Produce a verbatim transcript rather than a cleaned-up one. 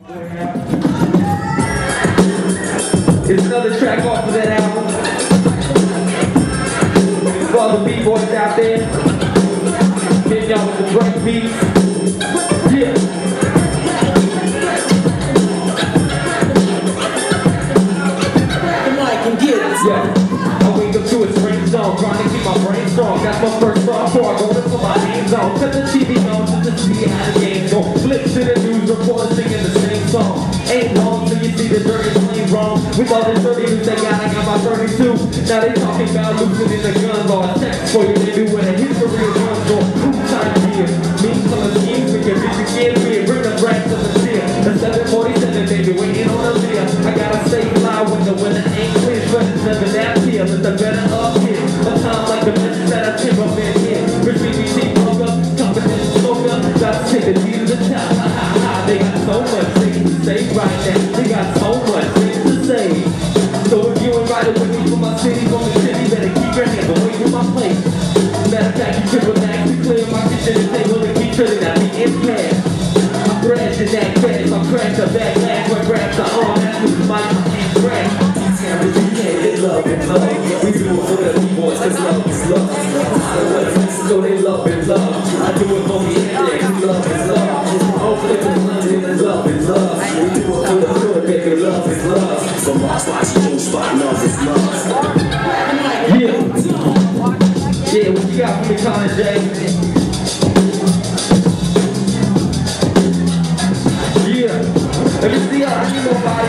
It's another track off of that album. For all the B-boys out there, hitting y'all with the break beats. Yeah. The mic and get it. Yeah. I wake up to a spring song, trying to keep my brain strong. That's my first song before I go to put my hands on. Cut the T V on just to see how the game go. Flip to the news reporter singing the same song. Ain't long till you see the dirty plane wrong. With all the thirty news they got, I got my thirty-two. Now they talking about loosening the gun law. Text for you, they do with a history of guns go. Who time here? Me, some of the schemes we can bitch again. We bring the brand to the steer. The seven forty-seven, baby, waiting on the leer. I gotta stay fly when the weather ain't clear. But it's never that here, but the better up here. A time like the message that I tip up in here. Rich B B T, broke up, competition, smoke up. Gotta take the D to the top. Ha ha ha, they got so much things to say right now. They got so much things to say. So if you ain't riding with me from my city, from the city, better keep your hands away from my place. Matter of fact, you can relax and clear my kitchen and table and keep filling out the impact. I'm crashing that crash, I'm crashing the backlash, where grabs the arm, that's what the mic can't crash. They love and love. We do it for the B-boys, cause love is love. So they love and love. I do it for me and they cause love is love. Hopefully for London and love is love. We do it for the good, baby, love is love. From our spot to your spot, love is love. Yeah. Yeah, what you got for me, Colin J? Yeah. Let me see how I need nobody.